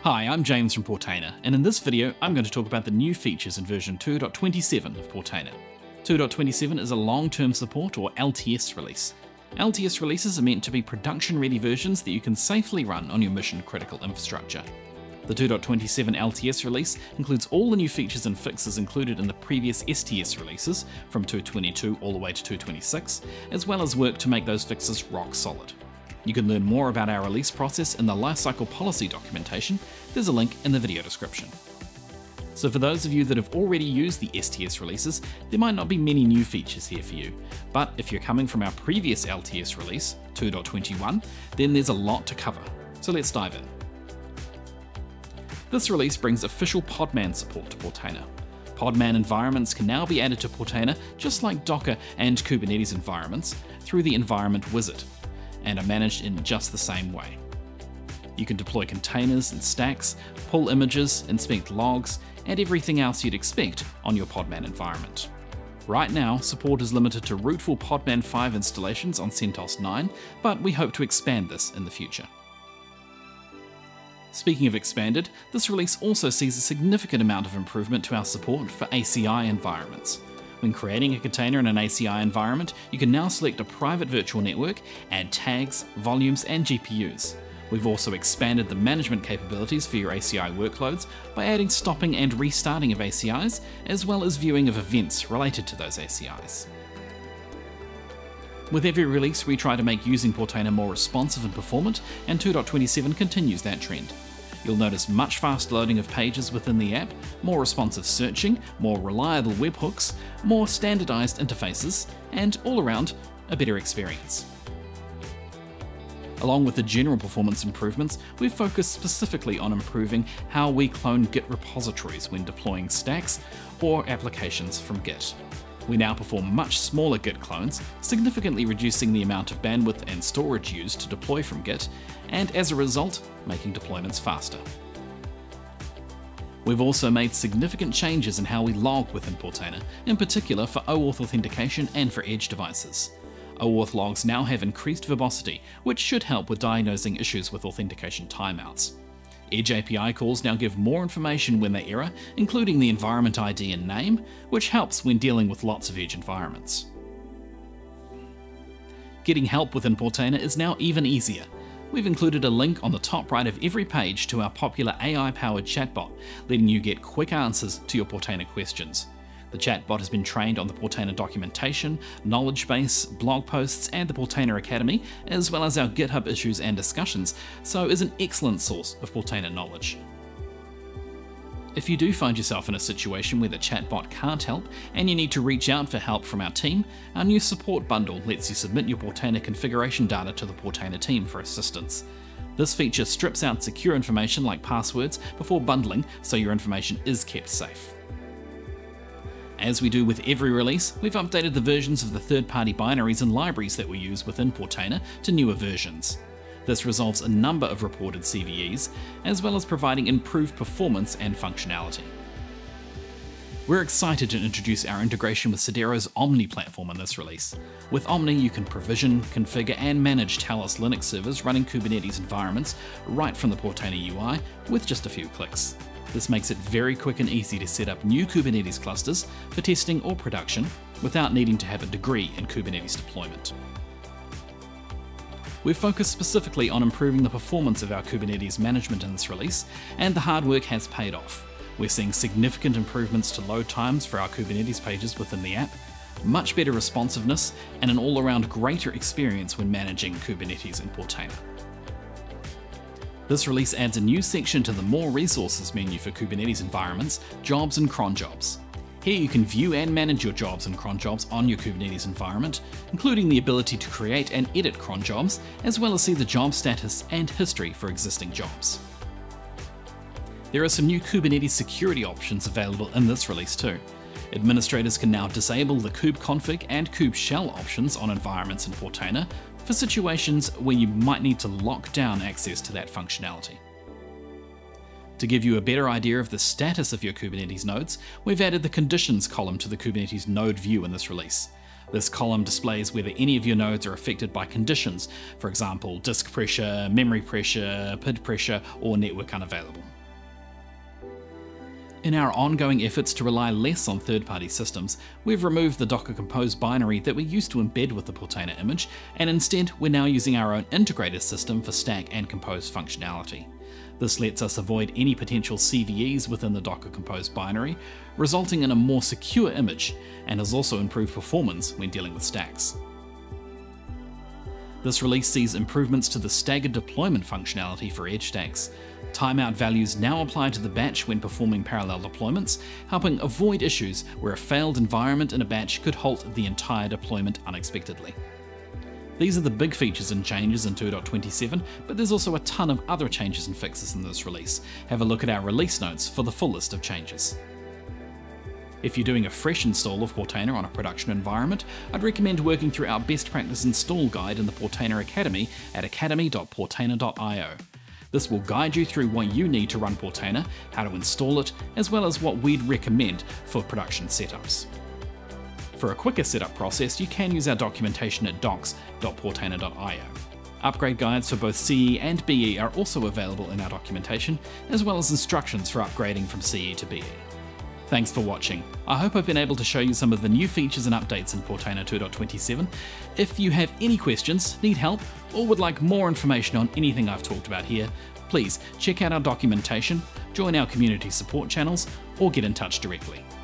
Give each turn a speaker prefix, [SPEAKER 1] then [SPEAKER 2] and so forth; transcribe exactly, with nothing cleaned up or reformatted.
[SPEAKER 1] Hi, I'm James from Portainer, and in this video I'm going to talk about the new features in version two point twenty-seven of Portainer. two point twenty-seven is a long-term support or L T S release. L T S releases are meant to be production-ready versions that you can safely run on your mission-critical infrastructure. The two point twenty-seven L T S release includes all the new features and fixes included in the previous S T S releases from two point twenty-two all the way to two point twenty-six, as well as work to make those fixes rock solid. You can learn more about our release process in the lifecycle policy documentation. There's a link in the video description. So for those of you that have already used the S T S releases, there might not be many new features here for you. But if you're coming from our previous L T S release, two point twenty-one, then there's a lot to cover. So let's dive in. This release brings official Podman support to Portainer. Podman environments can now be added to Portainer just like Docker and Kubernetes environments through the Environment Wizard, and are managed in just the same way. You can deploy containers and stacks, pull images, inspect logs, and everything else you'd expect on your Podman environment. Right now, support is limited to rootful Podman five installations on CentOS nine, but we hope to expand this in the future. Speaking of expanded, this release also sees a significant amount of improvement to our support for A C I environments. When creating a container in an A C I environment, you can now select a private virtual network, add tags, volumes, and G P Us. We've also expanded the management capabilities for your A C I workloads by adding stopping and restarting of A C Is, as well as viewing of events related to those A C Is. With every release, we try to make using Portainer more responsive and performant, and two point twenty-seven continues that trend. You'll notice much faster loading of pages within the app, more responsive searching, more reliable webhooks, more standardized interfaces, and all around, a better experience. Along with the general performance improvements, we've focused specifically on improving how we clone Git repositories when deploying stacks or applications from Git. We now perform much smaller Git clones, significantly reducing the amount of bandwidth and storage used to deploy from Git, and as a result, making deployments faster. We've also made significant changes in how we log within Portainer, in particular for OAuth authentication and for edge devices. OAuth logs now have increased verbosity, which should help with diagnosing issues with authentication timeouts. Edge A P I calls now give more information when they error, including the environment I D and name, which helps when dealing with lots of Edge environments. Getting help within Portainer is now even easier. We've included a link on the top right of every page to our popular A I-powered chatbot, letting you get quick answers to your Portainer questions. The chatbot has been trained on the Portainer documentation, knowledge base, blog posts, and the Portainer Academy, as well as our GitHub issues and discussions, so is an excellent source of Portainer knowledge. If you do find yourself in a situation where the chatbot can't help and you need to reach out for help from our team, our new support bundle lets you submit your Portainer configuration data to the Portainer team for assistance. This feature strips out secure information like passwords before bundling, so your information is kept safe. As we do with every release, we've updated the versions of the third-party binaries and libraries that we use within Portainer to newer versions. This resolves a number of reported C V Es, as well as providing improved performance and functionality. We're excited to introduce our integration with Sidero's Omni platform in this release. With Omni, you can provision, configure, and manage Talos Linux servers running Kubernetes environments right from the Portainer U I with just a few clicks. This makes it very quick and easy to set up new Kubernetes clusters for testing or production without needing to have a degree in Kubernetes deployment. We've focused specifically on improving the performance of our Kubernetes management in this release, and the hard work has paid off. We're seeing significant improvements to load times for our Kubernetes pages within the app, much better responsiveness, and an all-around greater experience when managing Kubernetes in Portainer. This release adds a new section to the More Resources menu for Kubernetes environments, jobs and cron jobs. Here you can view and manage your jobs and cron jobs on your Kubernetes environment, including the ability to create and edit cron jobs, as well as see the job status and history for existing jobs. There are some new Kubernetes security options available in this release too. Administrators can now disable the kubeconfig and kubeshell options on environments in Portainer for situations where you might need to lock down access to that functionality. To give you a better idea of the status of your Kubernetes nodes, we've added the conditions column to the Kubernetes node view in this release. This column displays whether any of your nodes are affected by conditions, for example, disk pressure, memory pressure, P I D pressure, or network unavailable. In our ongoing efforts to rely less on third-party systems, we've removed the Docker Compose binary that we used to embed with the Portainer image, and instead we're now using our own integrated system for stack and compose functionality. This lets us avoid any potential C V Es within the Docker Compose binary, resulting in a more secure image, and has also improved performance when dealing with stacks. This release sees improvements to the staggered deployment functionality for edge stacks. Timeout values now apply to the batch when performing parallel deployments, helping avoid issues where a failed environment in a batch could halt the entire deployment unexpectedly. These are the big features and changes in two point twenty-seven, but there's also a ton of other changes and fixes in this release. Have a look at our release notes for the full list of changes. If you're doing a fresh install of Portainer on a production environment, I'd recommend working through our best practice install guide in the Portainer Academy at academy dot portainer dot i o. This will guide you through what you need to run Portainer, how to install it, as well as what we'd recommend for production setups. For a quicker setup process, you can use our documentation at docs dot portainer dot i o. Upgrade guides for both C E and B E are also available in our documentation, as well as instructions for upgrading from C E to B E. Thanks for watching. I hope I've been able to show you some of the new features and updates in Portainer two point twenty-seven. If you have any questions, need help, or would like more information on anything I've talked about here, please check out our documentation, join our community support channels, or get in touch directly.